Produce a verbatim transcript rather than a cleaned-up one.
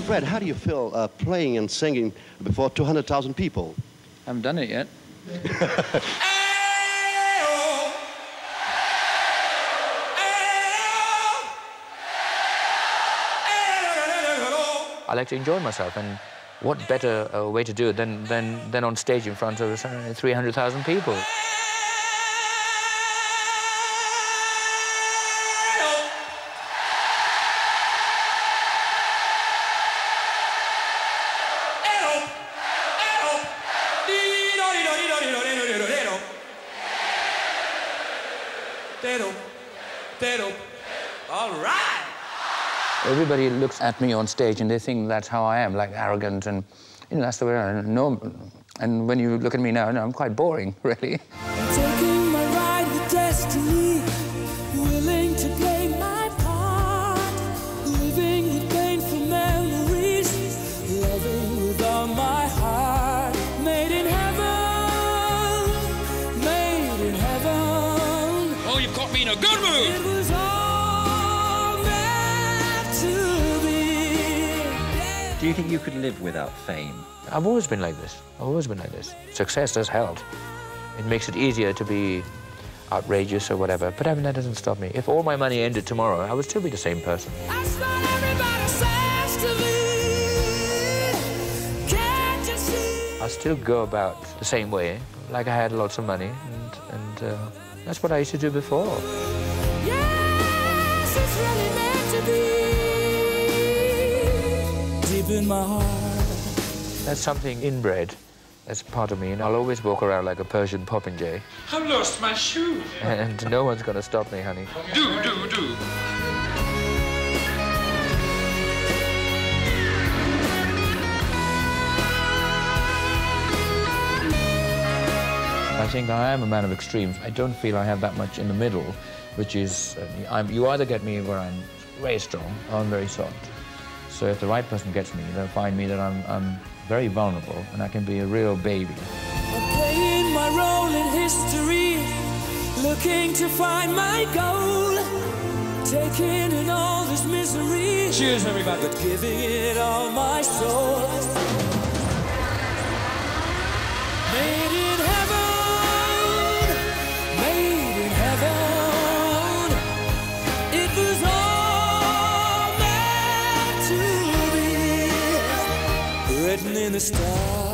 Fred, how do you feel uh, playing and singing before two hundred thousand people? I haven't done it yet. I like to enjoy myself, and what better uh, way to do it than, than, than on stage in front of uh, three hundred thousand people. All right. Everybody looks at me on stage and they think that's how I am, like arrogant, and you know that's the way I am. No, and when you look at me now, no, I'm quite boring, really. I'm taking my ride with destiny, willing to play my part, living with painful memories, loving with all my heart. Made in heaven, made in heaven. Oh, you've caught me in a good mood. It was all meant to be. Do you think you could live without fame? I've always been like this. I've always been like this. Success does help. It makes it easier to be outrageous or whatever, but I mean, that doesn't stop me. If all my money ended tomorrow, I would still be the same person. That's what everybody says to me. Can't you see? I still go about the same way, like I had lots of money, and, and uh, that's what I used to do before. Yes, it's really meant to be. Deep in my heart. That's something inbred. That's part of me, and I'll always walk around like a Persian popinjay. I've lost my shoe. And no one's gonna stop me, honey. Do, do, do. I think I am a man of extremes. I don't feel I have that much in the middle, which is, uh, I'm, you either get me where I'm very strong or I'm very soft. So if the right person gets me, they'll find me that I'm, I'm very vulnerable and I can be a real baby. I'm playing my role in history, looking to find my goal, taking in all this misery. Cheers, everybody. But giving it all my soul. Made in heaven, made in heaven. It was all meant to be, written in the stars.